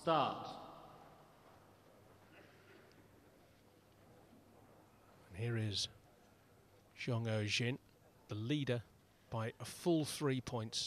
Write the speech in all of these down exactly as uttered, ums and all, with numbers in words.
start. And here is Jongoh Jin, the leader by a full three points.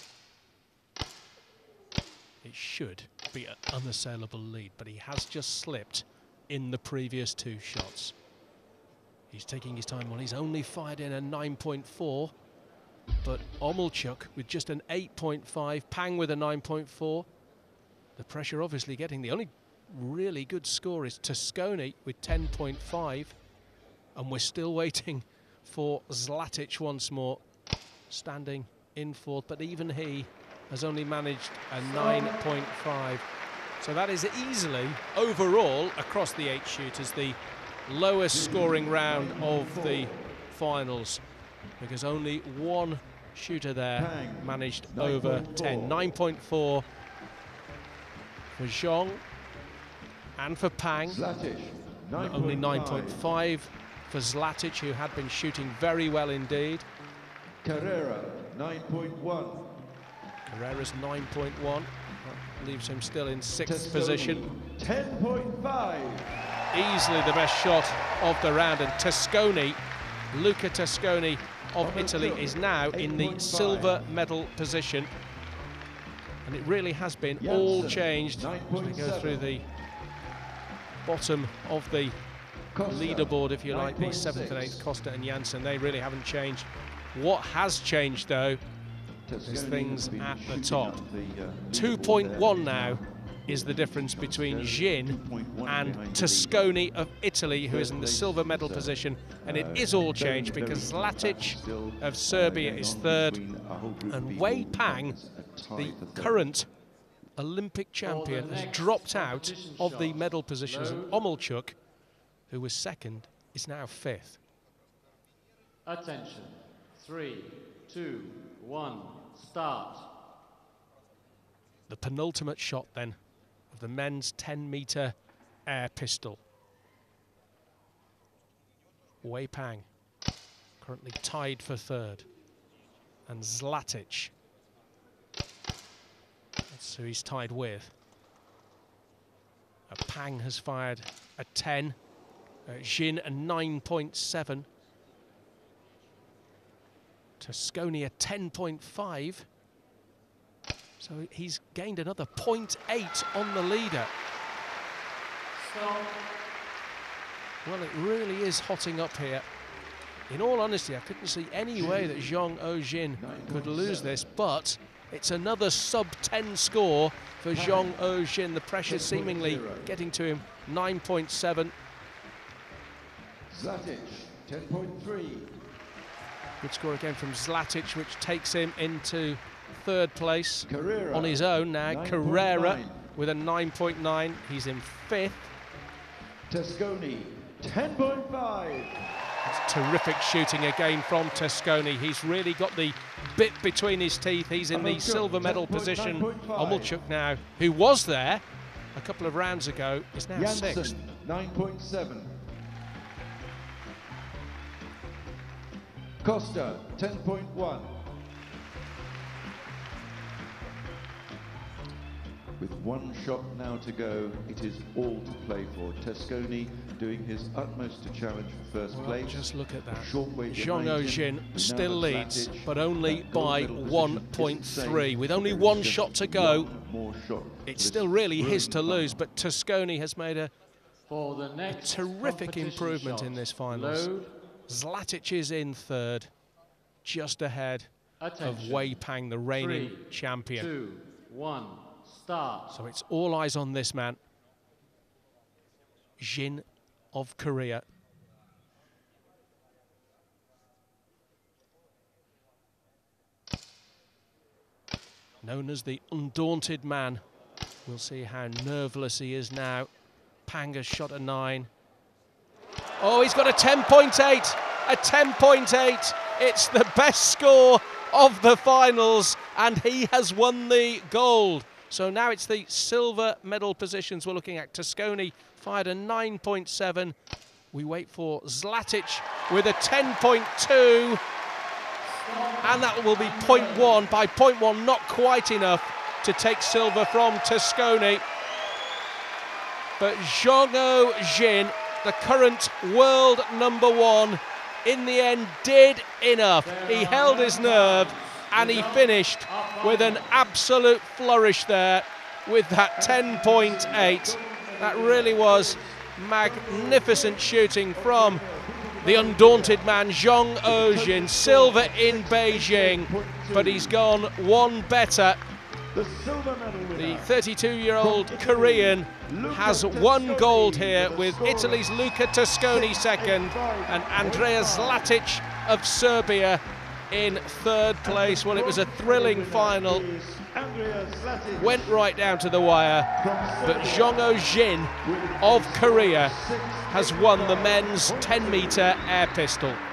It should be an unassailable lead, but he has just slipped in the previous two shots. He's taking his time. Well, he's only fired in a nine point four, but Ommelchuk with just an eight point five, Pang with a nine point four. The pressure obviously getting. The only really good score is Tesconi with ten point five, and we're still waiting for Zlatic once more, standing in fourth, but even he has only managed a nine point five. So that is easily, overall, across the eight shooters, the lowest scoring round of the finals, because only one shooter there managed over ten. nine point four for Zhong and for Pang. Only nine point five for Zlatic, who had been shooting very well indeed. Carrera, nine point one. Carrera's nine point one. That leaves him still in sixth Tesconi, position. ten point five. Easily the best shot of the round, and Tesconi, Luca Tesconi of Italy, is now in the silver medal position. And it really has been Janssen, all changed as we go through the bottom of the Costa, leaderboard, if you like, the seventh and eighth. Costa and Janssen, they really haven't changed. What has changed, though, is things at the top. The, uh, two point one now is the difference between Jin and Tesconi of Italy, who is in the silver medal position, and it is all changed because Zlatic of Serbia is third, and Wei Pang, the current Olympic champion, has dropped out of the medal positions, and Ommelchuk, who was second, is now fifth. Attention, three, two, one, start. The penultimate shot then of the men's ten meter air pistol. Wei Pang currently tied for third, and Zlatic, that's who he's tied with. Uh, Pang has fired a ten, uh, Jin a nine point seven, Tesconi a ten point five. So he's gained another point eight on the leader. Stop. Well, it really is hotting up here. In all honesty, I couldn't see any way that Jongoh Jin could lose this, but it's another sub ten score for Jongoh Jin. The pressure seemingly getting to him. nine point seven. Zlatic, ten point three. Good score again from Zlatic, which takes him into third place. Carrera, on his own now. Carrera with a nine point nine. He's in fifth. Tesconi, ten point five. That's terrific shooting again from Tesconi. He's really got the bit between his teeth. He's in the silver medal position. Ommelchuk now, who was there a couple of rounds ago, is now Janssen, sixth. nine point seven. Costa, ten point one. With one shot now to go, it is all to play for. Tesconi doing his utmost to challenge for first Well, place. just look at that. Jongoh Jin still leads, but only by one point three. With only one shot to go, it's still really his to lose, but Tesconi has made a, For the next a terrific improvement shot, in this finals. load. Zlatic is in third, just ahead Attention. of Wei Pang, the reigning Three, champion. Two, one, start. So it's all eyes on this man, Jin of Korea. Known as the undaunted man. We'll see how nerveless he is now. Pang has shot a nine. Oh, he's got a ten point eight. A ten point eight. It's the best score of the finals, and he has won the gold. So now it's the silver medal positions we're looking at. Tesconi fired a nine point seven. We wait for Zlatic with a ten point two. And that will be point one. By point one, not quite enough to take silver from Tesconi. But Jongoh Jin, the current world number one, in the end did enough. He held his nerve and he finished with an absolute flourish there with that ten point eight. That really was magnificent shooting from the undaunted man Jongoh Jin. Silver in Beijing, but he's gone one better. The thirty-two-year-old Korean has won gold here with Italy's Luca Tesconi second and Andrija Zlatic of Serbia in third place. Well, it was a thrilling final. Went right down to the wire, but Jongoh Jin of Korea has won the men's ten metre air pistol.